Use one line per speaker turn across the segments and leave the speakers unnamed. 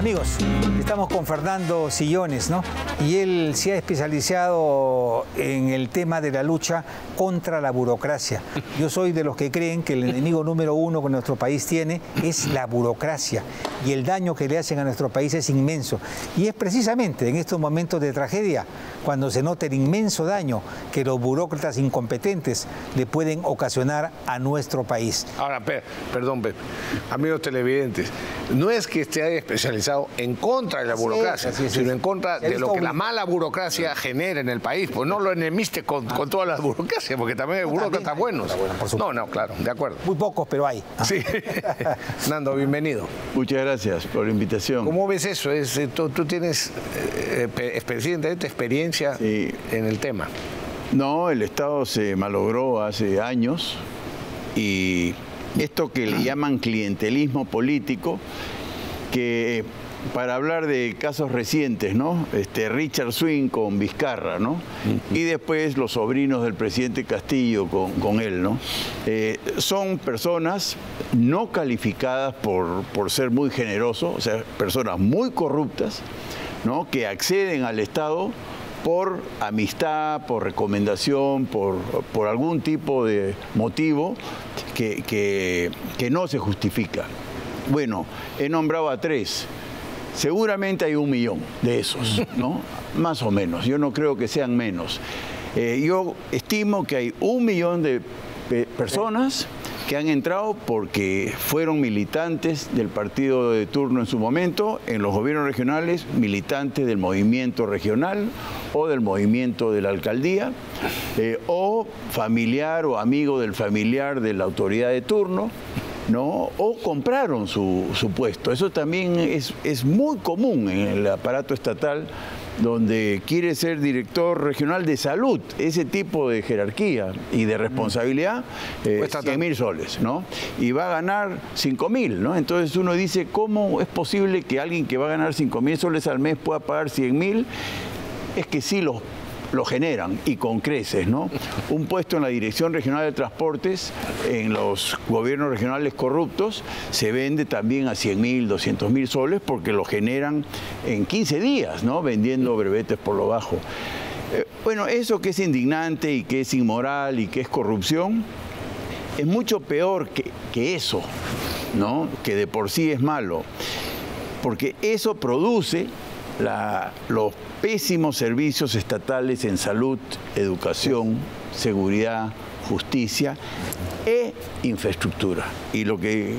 Amigos, estamos con Fernando Sillones, ¿no? Y él se ha especializado en el tema de la lucha contra la burocracia. Yo soy de los que creen que el enemigo número uno que nuestro país tiene es la burocracia. Y el daño que le hacen a nuestro país es inmenso. Y es precisamente en estos momentos de tragedia cuando se nota el inmenso daño que los burócratas incompetentes le pueden ocasionar a nuestro país.
Ahora, perdón, Pepe, amigos televidentes, no es que esté especializado en contra de la burocracia, sino en contra de lo que la mala burocracia genera en el país. Pues no lo enemiste con todas las burocracias, porque también hay burócratas buenos. No, claro, de acuerdo.
Muy pocos, pero hay.
Sí. Nando, bienvenido.
Muchas gracias por la invitación.
¿Cómo ves eso? Tú tienes experiencia en el tema.
No, el Estado se malogró hace años y esto que le llaman clientelismo político, que para hablar de casos recientes, ¿no? Richard Swing con Vizcarra, ¿no? Y después los sobrinos del presidente Castillo con él, ¿no? Son personas no calificadas por ser muy generosos, o sea, personas muy corruptas, ¿no? Que acceden al Estado por amistad, por recomendación, por algún tipo de motivo que no se justifica. Bueno, he nombrado a 3. Seguramente hay 1 millón de esos, ¿no? Más o menos. Yo no creo que sean menos. Yo estimo que hay 1 millón de personas que han entrado porque fueron militantes del partido de turno en su momento, en los gobiernos regionales, militantes del movimiento regional o del movimiento de la alcaldía, o familiar o amigo del familiar de la autoridad de turno, ¿no? O compraron su puesto. Eso también es muy común en el aparato estatal, donde quiere ser director regional de salud. Ese tipo de jerarquía y de responsabilidad, 100.000 soles, ¿no? Y va a ganar 5.000, ¿no? Entonces uno dice, ¿cómo es posible que alguien que va a ganar 5.000 soles al mes pueda pagar 100.000? Es que sí lo generan y con creces, ¿no? Un puesto en la Dirección Regional de Transportes en los gobiernos regionales corruptos se vende también a 100.000, 200.000 soles porque lo generan en 15 días, ¿no? Vendiendo brevetes por lo bajo. Bueno, eso que es indignante y que es inmoral y que es corrupción es mucho peor que eso, ¿no? Que de por sí es malo, porque eso produce los pésimos servicios estatales en salud, educación, seguridad, justicia e infraestructura. Y lo que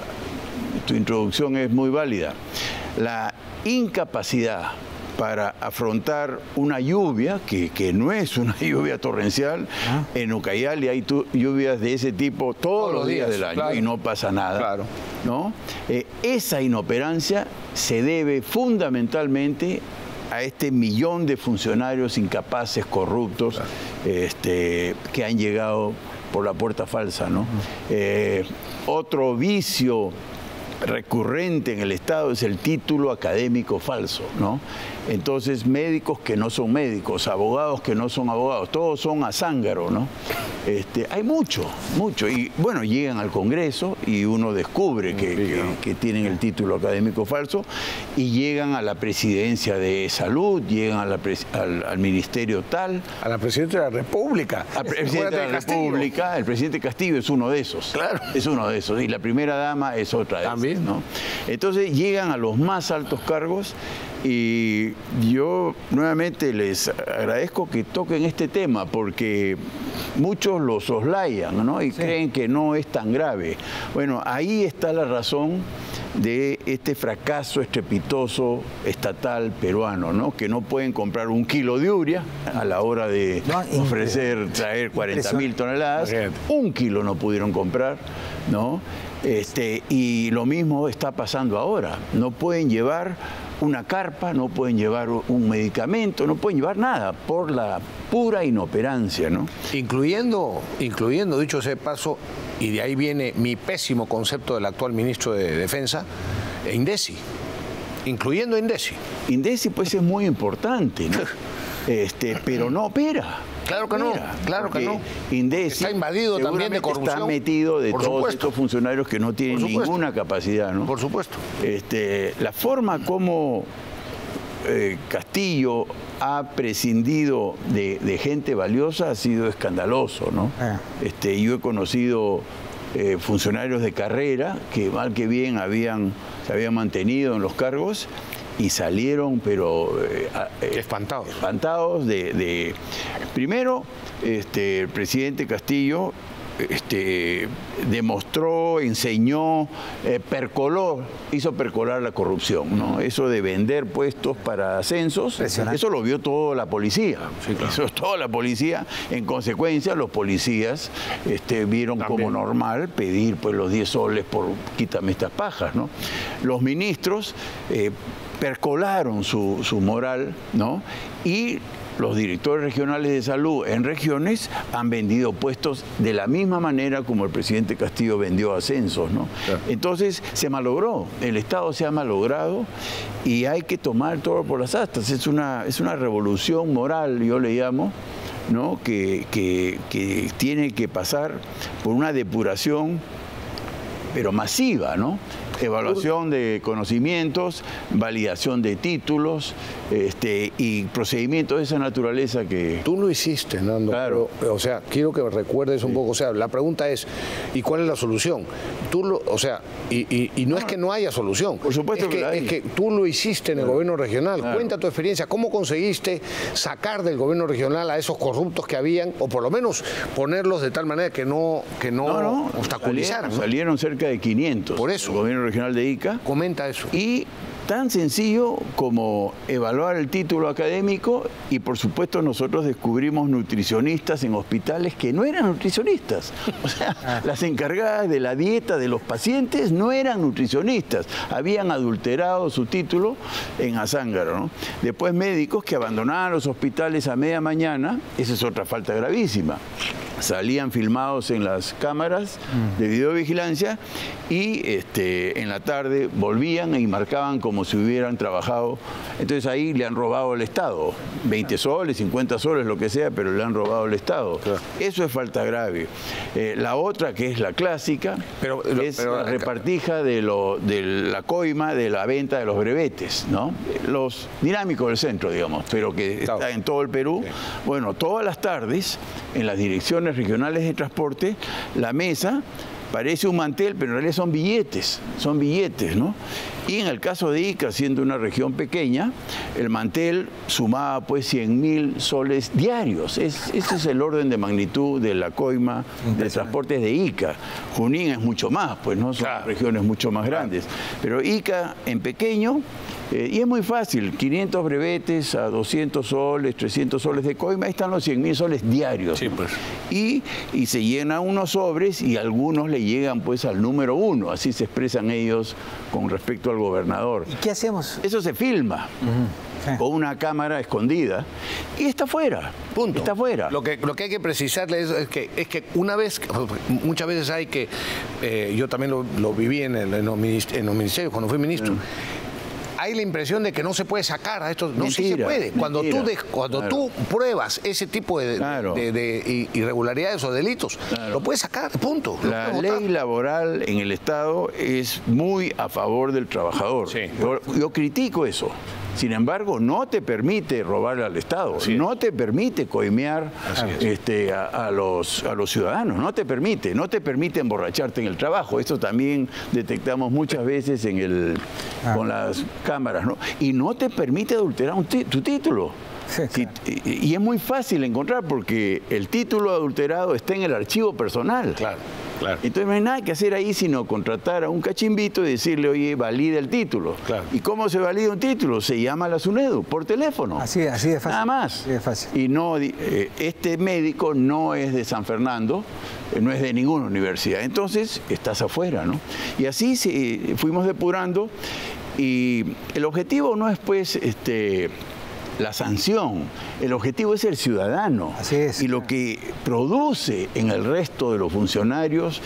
tu introducción es muy válida. La incapacidad para afrontar una lluvia, que no es una lluvia torrencial. En Ucayali hay lluvias de ese tipo todos los días del año, claro, y no pasa nada. Claro. ¿No? Esa inoperancia se debe fundamentalmente a este millón de funcionarios incapaces, corruptos, claro, que han llegado por la puerta falsa, ¿no? Otro vicio recurrente en el Estado es el título académico falso, ¿no? Entonces, médicos que no son médicos, abogados que no son abogados, todos son a zángaro, ¿no? Hay mucho. Y bueno, llegan al Congreso y uno descubre que tienen el título académico falso y llegan a la presidencia de salud, llegan al ministerio tal.
A la presidenta de la República.
Al presidente de la República, el presidente Castillo es uno de esos. Claro. Es uno de esos. Y la primera dama es otra de esas, ¿no? Entonces llegan a los más altos cargos. Y yo nuevamente les agradezco que toquen este tema porque muchos lo soslayan, ¿no? Y creen que no es tan grave. Bueno, ahí está la razón de este fracaso estrepitoso estatal peruano, ¿no? Que no pueden comprar 1 kilo de urea a la hora de traer 40.000 toneladas. 1 kilo no pudieron comprar, ¿no? Y lo mismo está pasando ahora. No pueden llevar una carpa, no pueden llevar un medicamento, no pueden llevar nada por la pura inoperancia, ¿no?
Incluyendo, dicho sea de paso, y de ahí viene mi pésimo concepto del actual ministro de Defensa, Indesi. Incluyendo Indesi.
Indesi, pues, es muy importante, ¿no? Pero no opera.
Claro que no, claro que no.
Indesi
está invadido también de corrupción.
Está metido de todos estos funcionarios que no tienen ninguna capacidad, ¿no?
Por supuesto.
La forma como Castillo ha prescindido de gente valiosa ha sido escandaloso, ¿no? Yo he conocido funcionarios de carrera que mal que bien se habían mantenido en los cargos y salieron, pero espantados primero, el presidente Castillo demostró, enseñó, hizo percolar la corrupción, ¿no? Eso de vender puestos para ascensos, eso lo vio toda la policía. Sí, claro. Eso es toda la policía. En consecuencia, los policías vieron también como normal pedir pues los 10 soles por quítame estas pajas, ¿no? Los ministros percolaron su moral, ¿no? Y los directores regionales de salud en regiones han vendido puestos de la misma manera como el presidente Castillo vendió ascensos, ¿no? Claro. Entonces se malogró, el Estado se ha malogrado y hay que tomar todo por las astas. Es una revolución moral, yo le llamo, ¿no? que tiene que pasar por una depuración, pero masiva, ¿no? Evaluación de conocimientos, validación de títulos y procedimientos de esa naturaleza que...
Tú lo hiciste, Nando.
Claro.
Pero, o sea, quiero que recuerdes un poco. O sea, la pregunta es, ¿y cuál es la solución? Y no es que no haya solución.
Por supuesto que hay.
Es que tú lo hiciste en el gobierno regional. Claro. Cuenta tu experiencia. ¿Cómo conseguiste sacar del gobierno regional a esos corruptos que habían, o por lo menos ponerlos de tal manera que no obstaculizaran?
Salieron cerca de 500.
Por eso.
El gobierno regional de Ica.
Comenta eso.
Y tan sencillo como evaluar el título académico y por supuesto nosotros descubrimos nutricionistas en hospitales que no eran nutricionistas. O sea, las encargadas de la dieta de los pacientes no eran nutricionistas, habían adulterado su título en Azángaro, ¿no? Después médicos que abandonaban los hospitales a media mañana, esa es otra falta gravísima. Salían filmados en las cámaras de videovigilancia y en la tarde volvían y marcaban como si hubieran trabajado. Entonces ahí le han robado al Estado, 20 soles, 50 soles, lo que sea, pero le han robado al Estado. Claro. Eso es falta grave. La otra, que es la clásica, es la repartija de la coima de la venta de los brevetes, ¿no? Los dinámicos del centro, digamos, pero que está en todo el Perú. Sí. Bueno, todas las tardes, en las direcciones regionales de transporte, la mesa parece un mantel, pero en realidad son billetes, ¿no? Y en el caso de Ica, siendo una región pequeña, el mantel sumaba pues 100.000 soles diarios. Ese es el orden de magnitud de la coima de transportes de Ica. Junín es mucho más, pues no son regiones mucho más grandes. Pero Ica en pequeño, y es muy fácil, 500 brevetes a 200 soles, 300 soles de coima, ahí están los 100.000 soles diarios. Sí, pues. Y se llenan unos sobres y algunos le llegan pues al número 1, así se expresan ellos con respecto al gobernador.
¿Y qué hacemos?
Eso se filma. Con una cámara escondida y está fuera.
Punto.
Está fuera.
Lo que hay que precisarle es que una vez, muchas veces hay que, yo también lo viví en los ministerios cuando fui ministro. Hay la impresión de que no se puede sacar a esto. No, sí se puede. Cuando tú pruebas ese tipo de irregularidades o delitos, lo puedes sacar, punto.
La ley laboral en el Estado es muy a favor del trabajador. Sí. Yo critico eso. Sin embargo, no te permite robarle al Estado, no te permite coimear a los ciudadanos, no te permite emborracharte en el trabajo. Esto también detectamos muchas veces con las cámaras, ¿no? Y no te permite adulterar tu título. Sí, y es muy fácil encontrar porque el título adulterado está en el archivo personal. Claro. Entonces no hay nada que hacer ahí sino contratar a un cachimbito y decirle, oye, valida el título. Claro. ¿Y cómo se valida un título? Se llama a la SUNEDU por teléfono. Así de fácil. Nada más. Así de fácil. Y no, este médico no es de San Fernando, no es de ninguna universidad. Entonces estás afuera, ¿no? Y así fuimos depurando y el objetivo no es pues la sanción. El objetivo es el ciudadano.
Así es.
Y lo que produce en el resto de los funcionarios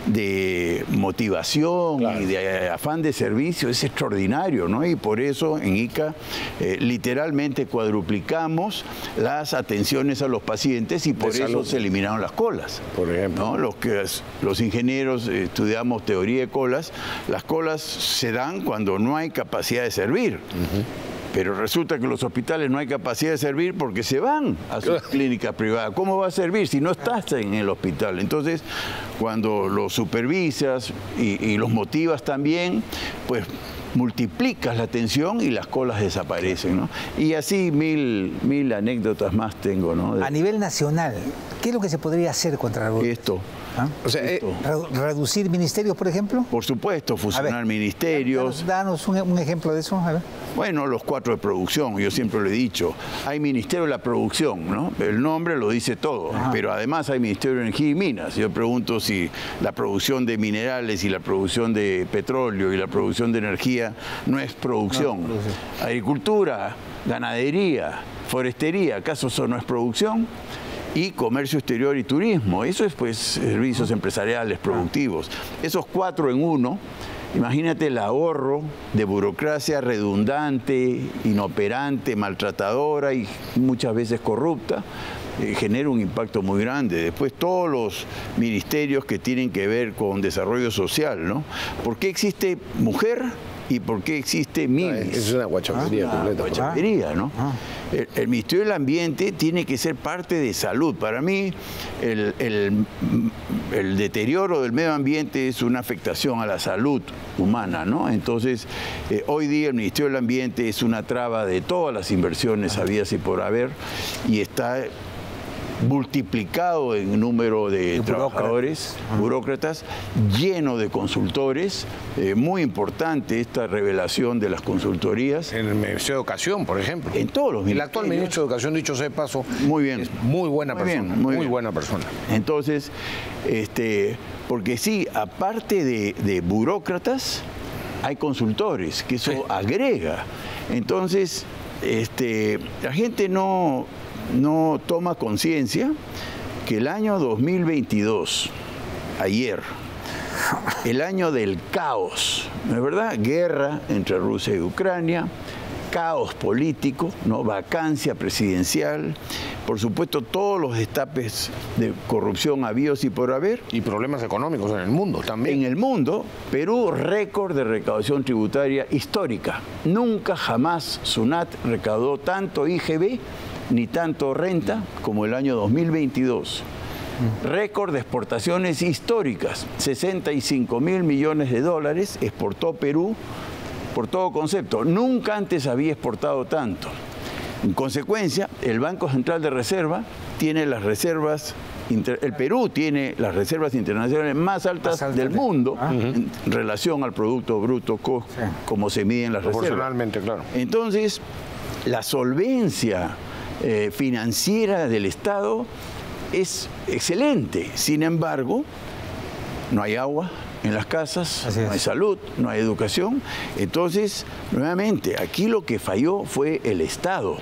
de motivación y de afán de servicio es extraordinario, ¿no? Y por eso en ICA literalmente cuadruplicamos las atenciones a los pacientes y por eso se eliminaron las colas.
Por ejemplo.
¿No? Los ingenieros estudiamos teoría de colas. Las colas se dan cuando no hay capacidad de servir. Pero resulta que los hospitales no hay capacidad de servir porque se van a sus clínicas privadas. ¿Cómo va a servir si no estás en el hospital? Entonces, cuando los supervisas y los motivas también, pues multiplicas la atención y las colas desaparecen, ¿no? Y así mil anécdotas más tengo, ¿no?
A nivel nacional, ¿qué es lo que se podría hacer contra la
esto?
¿Ah?
O sea,
¿reducir ministerios, por ejemplo?
Por supuesto, fusionar ministerios.
Danos un ejemplo de eso. A ver.
Bueno, los 4 de producción, yo siempre lo he dicho. Hay Ministerio de la Producción, ¿no? El nombre lo dice todo, pero además hay Ministerio de Energía y Minas. Yo pregunto si la producción de minerales y la producción de petróleo y la producción de energía no es producción. No, agricultura, ganadería, forestería, ¿acaso eso no es producción? Y comercio exterior y turismo, eso es pues servicios empresariales productivos. Esos 4 en uno, imagínate el ahorro de burocracia redundante, inoperante, maltratadora y muchas veces corrupta, genera un impacto muy grande. Después todos los ministerios que tienen que ver con desarrollo social, ¿no? ¿Por qué existe mujer? ¿Y por qué existe MIMIS?
Es una guachapería completa.
Guachapería, ¿no? El Ministerio del Ambiente tiene que ser parte de salud. Para mí, el deterioro del medio ambiente es una afectación a la salud humana, ¿no? Entonces, hoy día el Ministerio del Ambiente es una traba de todas las inversiones habidas y por haber, y está multiplicado en número de trabajadores, burócratas, lleno de consultores. Muy importante esta revelación de las consultorías.
En el Ministerio de Educación, por ejemplo.
En todos los ministerios.
El actual ministro de Educación, dicho sea de paso,
muy bien.
Es muy buena persona. Muy buena persona.
Entonces, porque sí, aparte de burócratas, hay consultores, que eso agrega. Entonces, la gente no toma conciencia que el año 2022, ayer, el año del caos, ¿no es verdad? Guerra entre Rusia y Ucrania, caos político, ¿no? Vacancia presidencial, por supuesto todos los destapes de corrupción habidos y por haber.
Y problemas económicos en el mundo también.
En el mundo, Perú, récord de recaudación tributaria histórica. Nunca jamás SUNAT recaudó tanto IGB ni tanto renta como el año 2022. Récord de exportaciones históricas, 65.000 millones de dólares exportó Perú por todo concepto. Nunca antes había exportado tanto. En consecuencia, el Banco Central de Reserva tiene las reservas, el Perú tiene las reservas internacionales más altas del mundo en relación al Producto Bruto, como se miden las reservas.
Proporcionalmente, claro.
Entonces, la solvencia financiera del Estado es excelente. Sin embargo, no hay agua en las casas, no hay salud, no hay educación. Entonces, nuevamente, aquí lo que falló fue el Estado,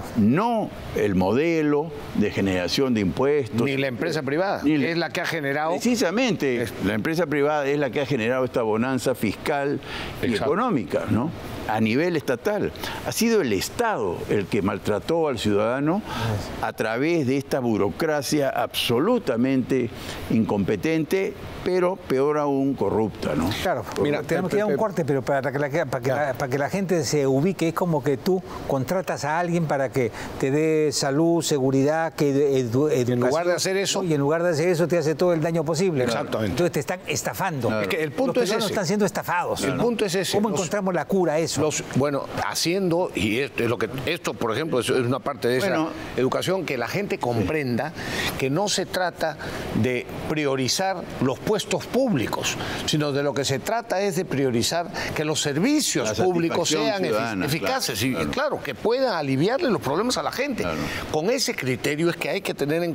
no el modelo de generación de impuestos.
Ni la empresa privada, es la que ha generado...
Precisamente, la empresa privada es la que ha generado esta bonanza fiscal y económica, ¿no? A nivel estatal. Ha sido el Estado el que maltrató al ciudadano a través de esta burocracia absolutamente incompetente, pero peor aún corrupta, ¿no?
Claro, mira, tenemos que ir a un corte, pero para que la gente se ubique, es como que tú contratas a alguien para que te dé salud, seguridad, educación.
En lugar de hacer eso...
Y en lugar de hacer eso te hace todo el daño posible.
Exactamente.
Entonces te están estafando.
Claro. Es que el punto es ese.
Están siendo estafados.
El punto es ese.
¿Cómo encontramos la cura a eso?
Bueno, haciendo, y esto por ejemplo es una parte de esa educación, que la gente comprenda que no se trata de priorizar los puestos públicos, sino de lo que se trata es de priorizar que los servicios públicos sean eficaces y claro, que puedan aliviarle los problemas a la gente. Claro. Con ese criterio es que hay que tener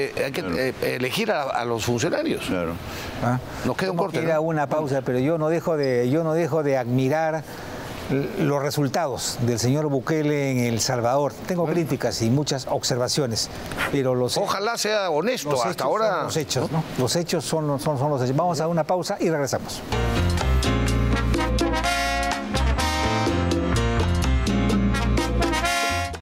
elegir a los funcionarios. Claro.
Nos queda un corte. Una pausa, pero yo no dejo de admirar los resultados del señor Bukele en El Salvador. Tengo críticas y muchas observaciones, pero
ojalá sea honesto. Hasta ahora
los hechos, ¿no? Los hechos son los hechos. Vamos a una pausa y regresamos.